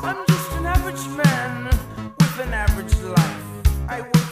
I'm just an average man with an average life. I work